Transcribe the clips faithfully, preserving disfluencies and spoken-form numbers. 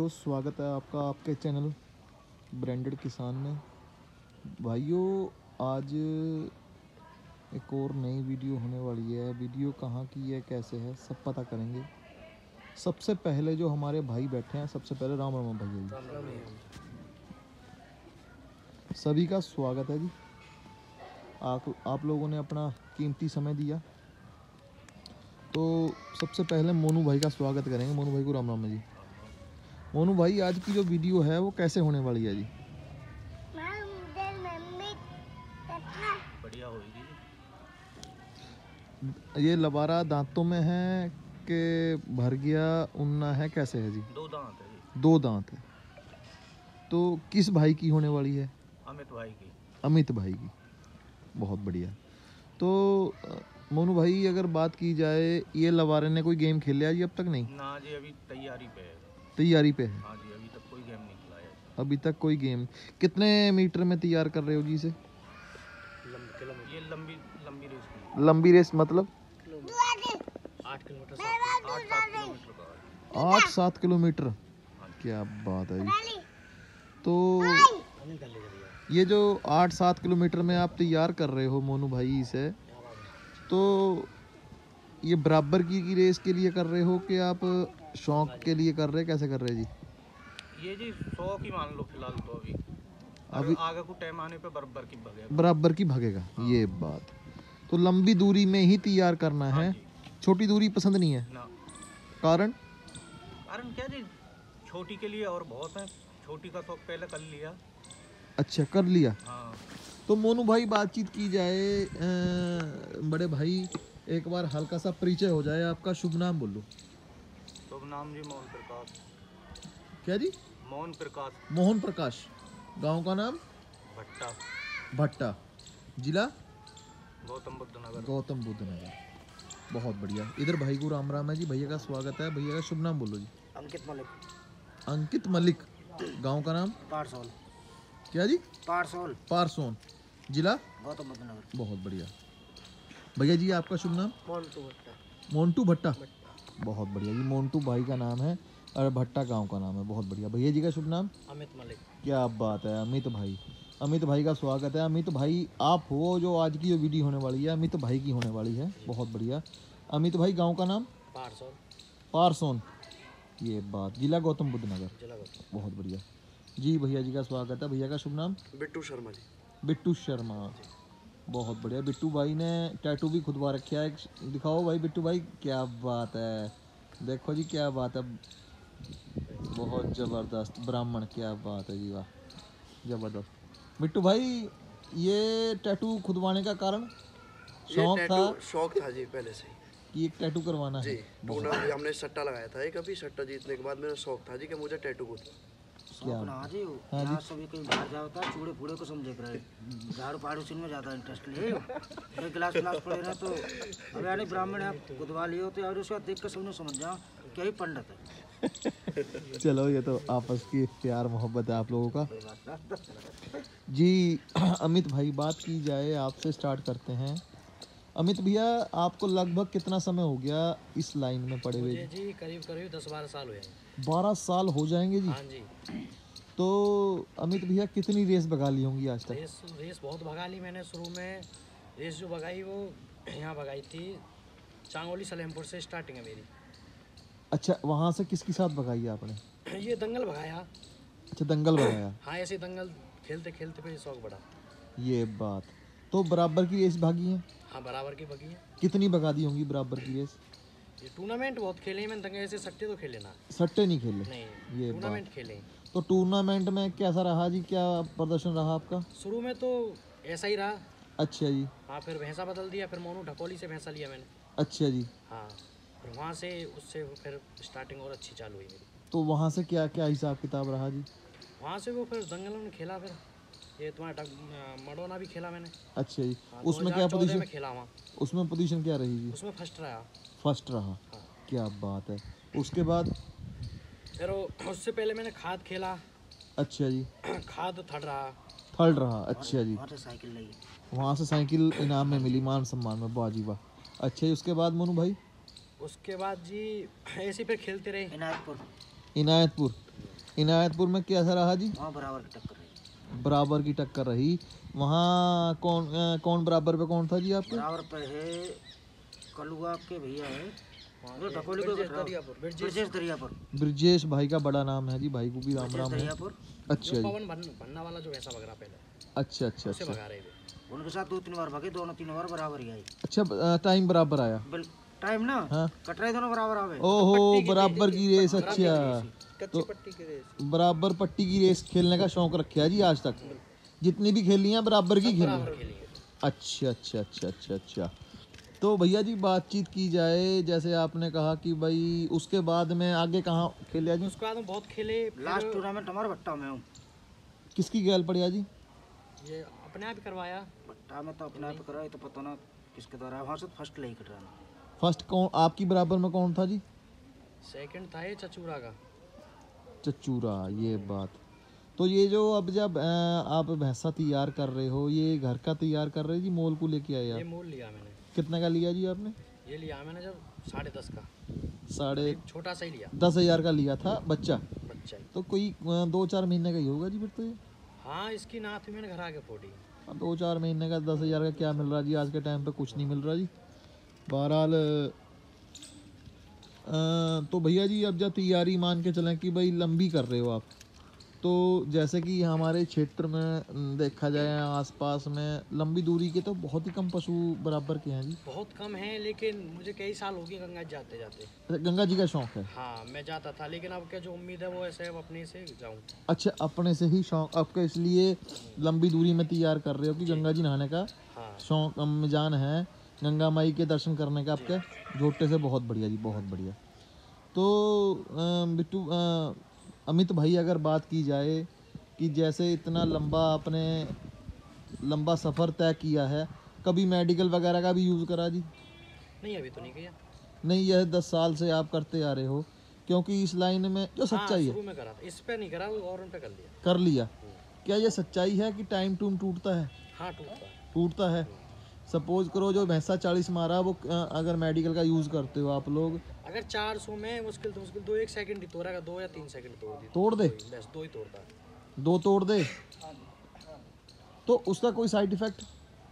स्वागत है आपका आपके चैनल ब्रांडेड किसान में। भाइयों, आज एक और नई वीडियो होने वाली है। वीडियो कहाँ की है, कैसे है, सब पता करेंगे। सबसे पहले जो हमारे भाई बैठे हैं, सबसे पहले राम राम भैया जी, सभी का स्वागत है जी। आप आप लोगों ने अपना कीमती समय दिया, तो सबसे पहले मोनू भाई का स्वागत करेंगे। मोनू भाई को राम राम जी। मोनू भाई, आज की जो वीडियो है वो कैसे होने वाली है जी? बढ़िया होगी। ये लबारा दांतों में है कि भर गया उन्ना है, कैसे है जी? दो दांत है जी। दो दांत है। तो किस भाई की होने वाली है? अमित भाई की। अमित भाई की। बहुत बढ़िया। तो मोनू भाई, अगर बात की जाए, ये लबारे ने कोई गेम खेल लिया जी अब तक? नहीं ना जी, अभी तैयारी पे है। तैयारी पे है? हाँ जी, अभी तक कोई गेम नहीं खिलाया। अभी तक कोई गेम। कितने मीटर में तैयार कर रहे हो जी इसे? ये लंबी लंबी रेस की। लंबी रेस मतलब आठ किलोमीटर आठ सात किलोमीटर का। आठ सात किलोमीटर। क्या बात है जी। तो ये जो आठ सात किलोमीटर में आप तैयार कर रहे हो मोनू भाई इसे, तो ये बराबर की, की रेस के लिए कर रहे हो कि आप शौक के लिए कर रहे हैं, कैसे कर रहे हैं जी? ये जी शौक ही मान लो फिलहाल तो। अभी अभी आगे को टाइम आने पे बराबर की भगेगा। बराबर की भगेगा। हाँ। ये बात तो लंबी दूरी में ही तैयार करना है। छोटी दूरी पसंद नहीं है ना। कारण कारण क्या जी, छोटी के लिए और बहुत है। छोटी का शौक पहले कर लिया। अच्छा, कर लिया। हाँ। तो मोनू भाई, बातचीत की जाए, बड़े भाई एक बार हल्का सा परिचय हो जाए आपका। शुभ नाम बोलो। शुभ नाम जी मोहन प्रकाश। क्या जी? मोहन प्रकाश। मोहन प्रकाश। गांव का नाम? भट्टा। भट्टा। जिला? गौतम बुद्ध नगर। गौतम बुद्ध नगर। बहुत बढ़िया। इधर भाई को राम राम है जी। भैया का स्वागत है। भैया का शुभ नाम बोलो जी। अंकित मलिक। अंकित मलिक। गांव का नाम? पारसोल। क्या जी? पारसोल। पारसोन। जिला? गौतम बुद्ध नगर। बहुत बढ़िया। भैया जी, आपका शुभ नाम? मोन्टू भट्टा। मोन्टू भट्टा। बहुत बढ़िया जी। मोन्टू भाई का नाम है और भट्टा गांव का नाम है। बहुत बढ़िया। भैया जी का शुभ नाम? अमित मलिक। क्या बात है, अमित भाई। अमित भाई का स्वागत है। अमित भाई, आप हो जो आज की जो वीडियो होने वाली है, अमित भाई की होने वाली है। बहुत बढ़िया। अमित भाई, गांव का नाम? पारसोन। पारसोन। ये बात। जिला? गौतम बुद्ध नगर। जिला गौतम। बहुत बढ़िया जी। भैया जी का स्वागत है। भैया का शुभ नाम? बिट्टू शर्मा जी। बिट्टू शर्मा। बहुत बढ़िया। बिट्टू भाई ने टैटू भी खुदवा रखा है। दिखाओ भाई बिट्टू भाई। क्या बात है, देखो जी, क्या बात है। बहुत ज़बरदस्त ब्राह्मण। क्या बात है जी, वाह, ज़बरदस्त। बिट्टू भाई, ये टैटू खुदवाने का कारण? शौक था? शौक था जी पहले से ही कि एक टैटू करवाना जी। है। टूर्नामेंट हमने सट्टा लगाया था एक, अभी सट्टा जीतने के बाद मेरा शौक था जी कि मुझे टैटू को। क्या? हाँ जी, हाँ जी। यहाँ सभी कहीं बाहर जाता है, चूड़े फूड़े को समझे कर रहे झाड़ू पाड़ू में ज़्यादा इंटरेस्ट ले एक गिलास गिलास पड़े रहे। तो अब यानी ब्राह्मण है, गुदवा लिए होते और उसका देख कर सबने समझ जाओ क्या ही पंडित है। चलो, ये तो आपस की प्यार मोहब्बत है आप लोगों का जी। अमित भाई, बात की जाए, आपसे स्टार्ट करते हैं। अमित भैया, आपको लगभग कितना समय हो गया इस लाइन में पड़े हुए? जी करीब करीब दस बारह साल हुए। बारह साल हो जाएंगे जी? हाँ जी। तो अमित भैया, कितनी रेस भगा ली होंगी आज तक? रेस रेस बहुत भगा ली मैंने। शुरू में रेस जो भगाई वो यहाँ भगाई थी, चांगोली सलेमपुर से स्टार्टिंग है मेरी। अच्छा, वहाँ से किसके साथ भगाई है आपने? ये दंगल भगाया। अच्छा, दंगल भगाया। हाँ, ऐसे दंगल खेलते खेलते फिर शौक बढ़ा। ये बात। तो बराबर की रेस भागी है? हाँ, बराबर की भगी है। कितनी भगा दी होंगी बराबर की रेस? ये टूर्नामेंट बहुत खेले हैं मैंने। दंगल ऐसे सट्टे तो खेले ना। सट्टे नहीं खेले? नहीं, ये टूर्नामेंट बात। खेले। तो टूर्नामेंट में कैसा रहा जी? क्या प्रदर्शन रहा आपका? शुरू में तो ऐसा ही रहा। अच्छा जी। हाँ, फिर भैंसा बदल दिया। फिर मोनू ढकोली से भैंसा लिया मैंने। अच्छा जी। हाँ, फिर वहाँ से उससे फिर स्टार्टिंग और अच्छी चालू हुई मेरी। तो वहाँ से क्या क्या हिसाब किताब रहा जी? वहाँ से वो फिर दंगलों में खेला। फिर ये तुम्हारा मडोना भी खेला मैंने। अच्छा जी। हाँ, उसमें क्या पोजीशन? में खेला वहाँ। उसमें पोजीशन क्या रही जी? उसमें फर्स्ट रहा। फर्स्ट रहा। हाँ। क्या बात है। उसके बाद? फिर उससे पहले मैंने खाद खेला। अच्छा जी। खाद थर्ड रहा। थर्ड रहा। अच्छा जी। वहाँ से साइकिल ली। वहाँ से साइकिल इनाम में मिली, मान सम्मान में। वाह जी वाह। अच्छा जी। उसके बाद मोनू भाई? उसके बाद जी ऐसे फिर खेलते रहे। इनायतपुर। इनायतपुर। इनायतपुर में कैसा रहा जी? वहाँ बराबर की टक्कर रही। बराबर की टक्कर रही। वहाँ कौन अ, कौन बराबर पे कौन था जी आपके? बराबर पे है कलुआ के भैया है जो ढकोली को ब्रजेश दरियापुर। ब्रजेश भाई का बड़ा नाम है जी, भाई को भी राम ब्रजेश राम है। दरियापुर। अच्छा जी, पवन बनना वाला जो ऐसा बगरा पहले अच्छा अच्छा उसे अच्छा भगा रहे थे। उनके साथ दो तीन बार भागे, दोनों तीन बार बराबर ही आई। अच्छा, अ, टाइम बराबर आया। बिल टाइम ना हाँ। कट रहे दोनों बराबर आवे। ओहो, बराबर की रेस। अच्छा, कच्ची पट्टी की रेस। बराबर पट्टी की रेस खेलने का शौक रखा है जी आज तक, जितनी भी खेली हैं बराबर की खेली हैं। अच्छा अच्छा अच्छा अच्छा अच्छा। तो भैया जी बातचीत की जाए, जैसे आपने कहा कि भाई उसके बाद में आगे कहाँ खेले जी? उसके बाद हम बहुत खेले। लास्ट टूर्नामेंट हमारा भट्टा में हूँ। किसकी गैल पड़ी जी? ये अपने आप ही करवाया। भट्टा में तो अपने आप करा, ये तो पता ना किसके द्वारा। वहाँ से फर्स्ट ले कट रहा। फर्स्ट कौन आपकी बराबर में कौन था जी? सेकंड था ये चचूरा का। चचूरा, ये बात। तो ये जो अब जब अ, आप भैंसा तैयार कर रहे हो, ये घर का तैयार कर रहे हो जी, मोल को लेके आए ये आप? मोल लिया मैंने। कितने का लिया जी आपने? ये लिया मैंने जब साढ़े दस का। साढ़े छोटा सा ही लिया। दस हजार का लिया था बच्चा। बच्चा ही। तो कोई अ, दो चार महीने का ही होगा जी फिर तो ये। हाँ, इसकी नाथ मैंने घर आके फोड़ी। अब दो चार महीने का दस हजार का क्या मिल रहा जी? आज के टाइम पे कुछ नहीं मिल रहा जी। बहरहाल अ, तो भैया जी अब जब तैयारी मान के चलें कि भाई लंबी कर रहे हो आप, तो जैसे कि हमारे क्षेत्र में देखा जाए आसपास में लंबी दूरी के तो बहुत ही कम पशु बराबर के हैं जी। बहुत कम है, लेकिन मुझे कई साल हो गए गंगा जी जाते जाते। अच्छा, गंगा जी का शौक है? हाँ, मैं जाता था, लेकिन अब क्या जो उम्मीद है वो ऐसे अब अपने से जाऊँ। अच्छा, अपने से ही शौक आपका, इसलिए लंबी दूरी में तैयार कर रहे हो कि गंगा जी नहाने का हाँ। शौक अम्मजान है, गंगा माई के दर्शन करने का आपके झोटे से। बहुत बढ़िया जी, बहुत बढ़िया। तो अ, बिट्टू अ, अमित भाई, अगर बात की जाए कि जैसे इतना लंबा आपने लंबा सफ़र तय किया है, कभी मेडिकल वगैरह का भी यूज़ करा जी? नहीं, अभी तो नहीं किया। नहीं, यह दस साल से आप करते आ रहे हो, क्योंकि इस लाइन में जो सच्चाई है। शुरू में करा था, इस पे नहीं करा, और उन पे कर लिया। कर लिया। क्या ये सच्चाई है कि टाइम टूम टूटता है? हाँ, टूटता है। टूटता है। सपोज करो जो भैंसा चालीस मारा, वो अ, अगर मेडिकल का यूज़ करते हो आप लोग, अगर चार सौ में मुश्किल तो मुश्किल दो एक सेकंड ही तोड़ेगा, दो या तीन सेकंड तोड़ दी तोड़ दे, बस दो ही तोड़ता। दो तोड़ दे, तो उसका कोई साइड इफेक्ट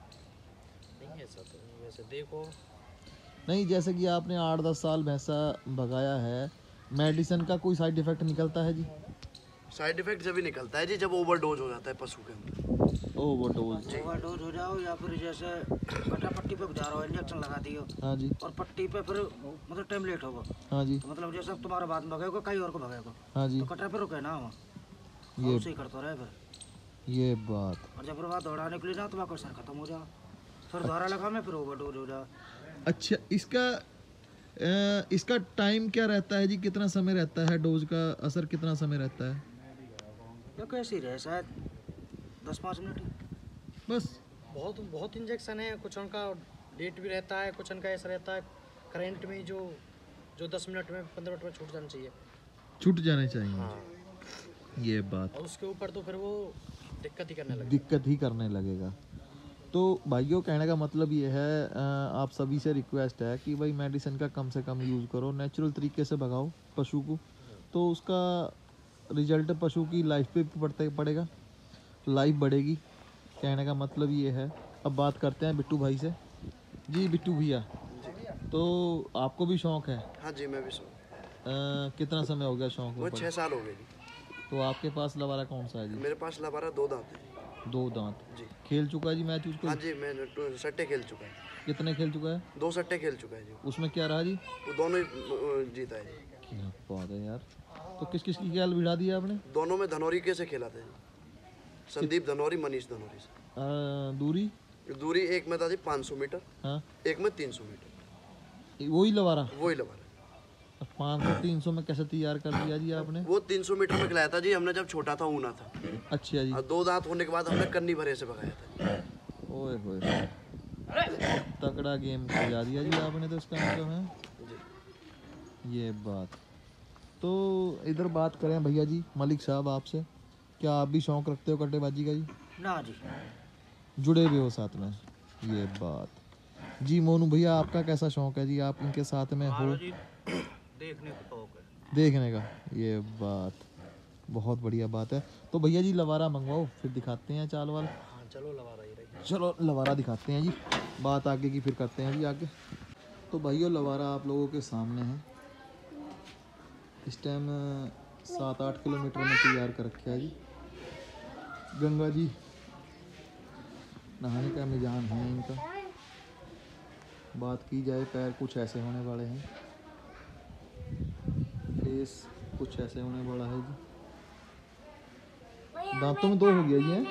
नहीं, ऐसा तो नहीं। वैसे देखो, नहीं, जैसे कि आपने आठ दस साल भैंसा भगाया है, मेडिसिन का कोई साइड इफेक्ट निकलता है जी? साइड इफेक्ट जब ही निकलता है जी जब ओवरडोज हो जाता है पशु के अंदर। ओवरडोज। ओवरडोज हो जाओ या फिर जैसे कटा पट्टी पे जा रहा हो, इंजेक्शन लगा दियो हाँ जी, और पट्टी पे फिर मतलब टाइम लेट होगा, हाँ जी, तो मतलब जैसे अब तुम्हारा बाद में भगेगा, कई और को भगेगा, हाँ जी, तो कटा पे रुके ना वहाँ, ये उसे ही करता रहे फिर। ये बात। और जब फिर वहाँ दौड़ाने के लिए जाओ तो वहाँ सर खत्म हो जाओ, फिर दोबारा लगा में फिर ओवरडोज हो जाओ। अच्छा, इसका अ, इसका टाइम क्या रहता है जी? कितना समय रहता है? डोज का असर कितना समय रहता है? या कैसी रहे, शायद दस पाँच मिनट ही। बस। बहुत बहुत इंजेक्शन है, कुछ उनका डेट भी रहता है, कुछ उनका ऐसा रहता है करंट में जो जो दस मिनट में पंद्रह मिनट में छूट जाना चाहिए। छूट जाने चाहिए। हाँ। ये बात। और उसके ऊपर तो फिर वो दिक्कत ही करने लगे। दिक्कत ही करने लगेगा। तो भाइयों, कहने का मतलब ये है, अ, आप सभी से रिक्वेस्ट है कि भाई मेडिसिन का कम से कम यूज़ करो, नेचुरल तरीके से भगाओ पशु को, तो उसका रिजल्ट पशु की लाइफ पे भी पड़ते पड़ेगा, लाइफ बढ़ेगी। कहने का मतलब ये है। अब बात करते हैं बिट्टू भाई से। जी बिट्टू भैया, तो आपको भी शौक़ है? हाँ जी, मैं भी सुन। अ, कितना समय हो गया शौक़ वो में? छः साल हो गए जी। तो आपके पास लवारा कौन सा है जी? मेरे पास लबारा दो दांत है दो दांत। जी। खेल चुका है जी मैच उसको? हाँ जी, मैं टू- सट्टे खेल चुका है। कितने खेल चुका है? दो सट्टे खेल चुका है जी। उसमें क्या रहा जी? वो दोनों ही अ, जीता है जी। क्या बात है यार। तो किस किस की खेल भिड़ा दिया आपने? दोनों में धनौरी के से खेला था जी। संदीप धनौरी, मनीष धनौरी से। अ, दूरी? दूरी एक में था जी पाँच सौ मीटर, हाँ, एक में तीन सौ मीटर। वही लवारा? वही लबारा। पाँच सौ तीन सौ में कैसे तैयार कर दिया जी आपने? वो तीन सौ मीटर में खिलाया था जी हमने जब छोटा था, ऊना था। अच्छा जी। और दो दांत होने के बाद हमने कन्नी भरे से भगाया था। ओए होए, तगड़ा गेम खिला दिया जी आपने तो इसका मतलब है। जी। ये बात। तो इधर बात करें भैया जी, मलिक साहब आपसे, क्या आप भी शौक़ रखते हो कट्टेबाजी का जी? ना जी। जुड़े हुए हो साथ में? ये बात। जी मोनू भैया, आपका कैसा शौक़ है जी? आप इनके साथ में हो? जी देखने को शौक है। देखने का। ये बात। बहुत बढ़िया बात है। तो भैया जी लवारा मंगवाओ, फिर दिखाते हैं चाल वाल। हाँ चलो लगा रही रही। चलो लवारा दिखाते हैं जी, बात आगे की फिर करते हैं जी आगे। तो भाइयों लवारा आप लोगों के सामने है। इस टाइम सात आठ किलोमीटर में तैयार कर रखा है जी। गंगा जी नहाने का मिजान है इनका। बात की जाए पैर कुछ ऐसे होने वाले हैं, फेस कुछ ऐसे होने वाला है जी। दांतों में दो हो गया जी है।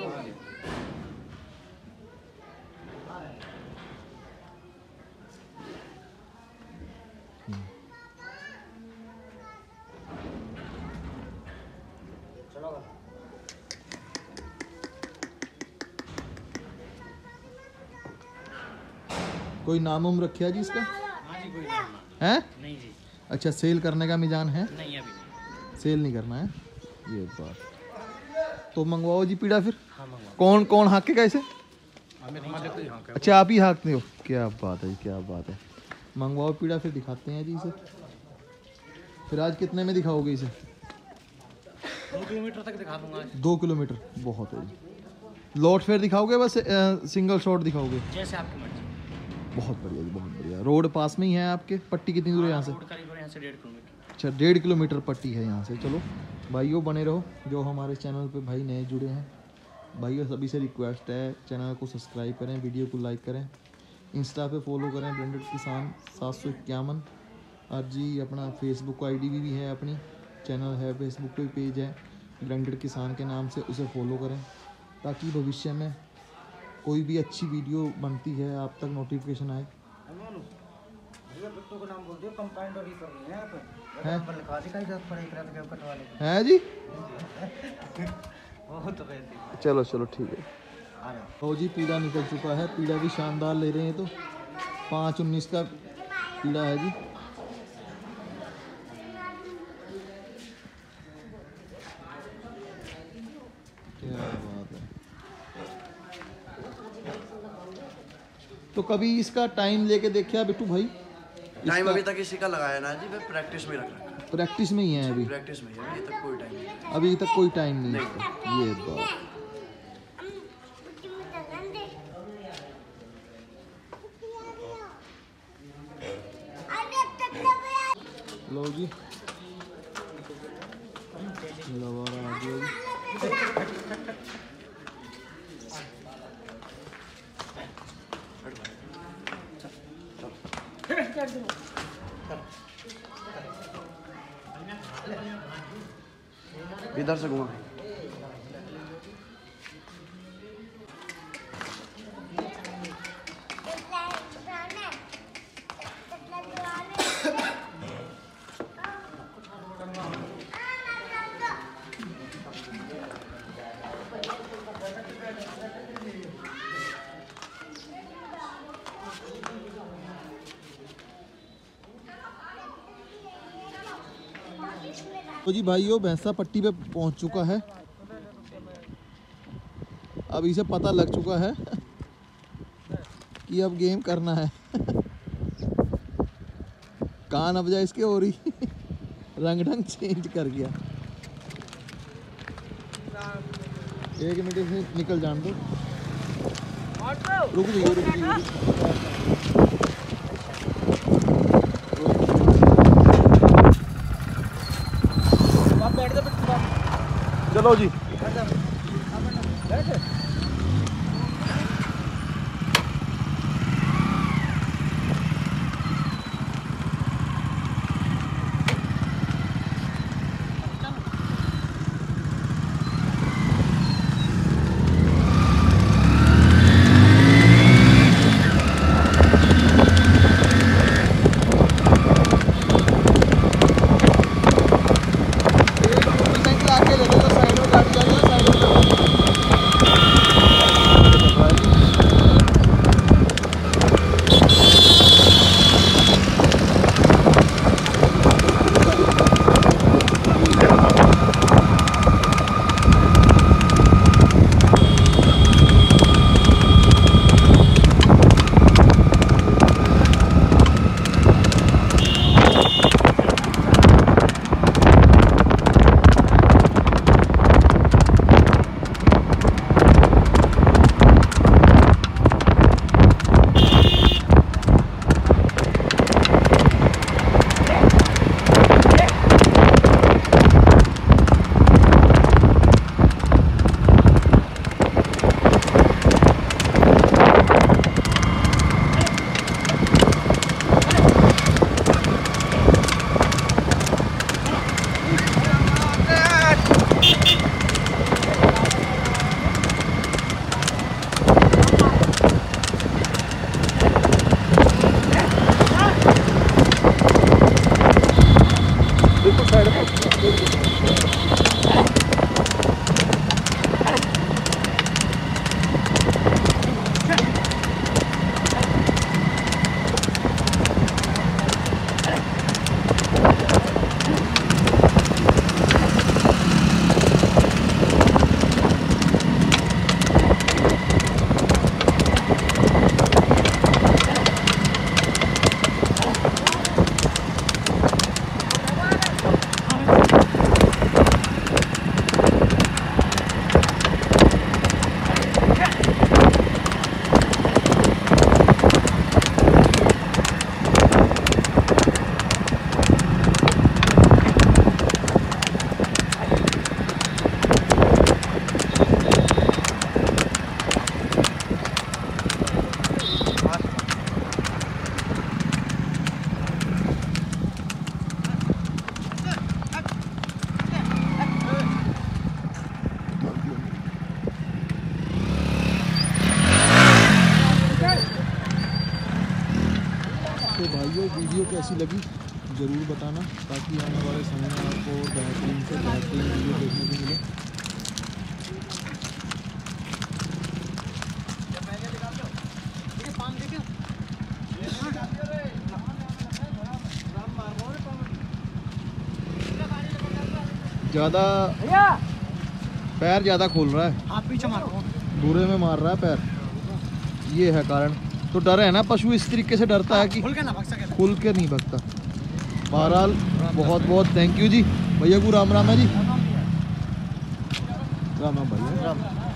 कोई नाम उम रखा जी इसका? हाँ जी कोई नाम है? नहीं जी। अच्छा सेल करने का मिजान है? नहीं अभी नहीं। सेल नहीं करना है ये बात। तो मंगवाओ जी पीड़ा फिर। हाँ मंगवा। कौन कौन हाँकेगा इसे? हमें नहीं मालूम यहाँ का। अच्छा आप ही हाँकते हो, क्या बात है जी, क्या बात है। मंगवाओ पीड़ा फिर दिखाते हैं जी इसे। फिर आज कितने में दिखाओगे इसे? दो किलोमीटर तक दिखा दूंगा आज। दो किलोमीटर बहुत है जी। लॉट फेयर दिखाओगे बस अ, सिंगल शॉट दिखाओगे? जैसे आपकी मर्जी। बहुत बढ़िया जी, बहुत बढ़िया। रोड पास में ही है आपके? पट्टी कितनी दूर है यहाँ से? रोड करीब यहाँ से डेढ़ किलोमीटर। अच्छा डेढ़ किलोमीटर पट्टी है यहाँ से। चलो भाइयों बने रहो, जो हमारे चैनल पे भाई नए जुड़े हैं भाइयों सभी से रिक्वेस्ट है चैनल को सब्सक्राइब करें, वीडियो को लाइक करें, इंस्टा पे फॉलो करें ब्रांडेड किसान सात सौ इक्यावन। और जी अपना फेसबुक आईडी भी, भी है, अपनी चैनल है, फेसबुक पे पेज है ब्रांडेड किसान के नाम से, उसे फॉलो करें ताकि भविष्य में कोई भी अच्छी वीडियो बनती है आप तक नोटिफिकेशन आए। भैया बिट्टू का नाम बोल दियो, कंपाउंडर ही कर रहे हैं आप। हैं? पर लिखा दी कहीं जरूरत पड़ेगी रात के कटवाने की। है जी? बहुत रहती। चलो चलो ठीक है। आ जाओ। हो जी पीड़ा निकल चुका है, पीड़ा भी शानदार ले रहे हैं। तो पाँच उन्नीस का पीड़ा है जी। क्या बात है। तो कभी इसका टाइम लेके देखा बिट्टू भाई? टाइम अभी तक इसी का लगाया ना जी, मैं प्रैक्टिस में रख रखा है। प्रैक्टिस में ही है अभी? प्रैक्टिस में है, अभी तक कोई टाइम नहीं। अभी तक कोई टाइम नहीं है। ये बात लो जी लवारा आ गया जी। इधर से घुमा। तो जी भाइयों भैंसा पट्टी पे पहुंच चुका है। अब इसे पता लग चुका है कि अब गेम करना है। कान अब जा इसके हो रही रंग ढंग चेंज कर गया। एक मिनट से निकल जान दो। रुक जाइए रुक जाइए। चलो जी मोटरसाइकिल आके ले लो, तो साइड में गाड़ी जा रही है, साइड में कैसी लगी ज़रूर बताना, ताकि आने वाले समय में आपको बेहतरीन से बेहतरीन वीडियो देखने को मिले। ज़्यादा पैर ज़्यादा खोल रहा है, आप पीछे मारो, बुरे में मार रहा है पैर, ये है कारण। तो डर है ना, पशु इस तरीके से डरता है कि खुल के ना भाग सके। खुल के नहीं भगता। बहरहाल बहुत बहुत थैंक यू जी भैया को, राम राम है जी, राम राम भैया।